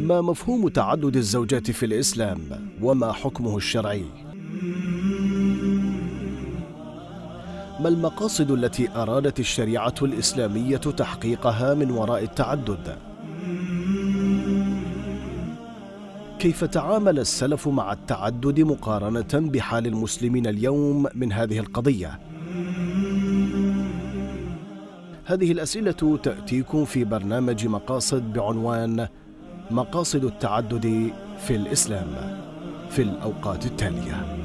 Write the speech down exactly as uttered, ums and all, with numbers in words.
ما مفهوم تعدد الزوجات في الإسلام؟ وما حكمه الشرعي؟ ما المقاصد التي أرادت الشريعة الإسلامية تحقيقها من وراء التعدد؟ كيف تعامل السلف مع التعدد مقارنة بحال المسلمين اليوم من هذه القضية؟ هذه الأسئلة تأتيكم في برنامج مقاصد بعنوان مقاصد التعدد في الإسلام في الأوقات التالية.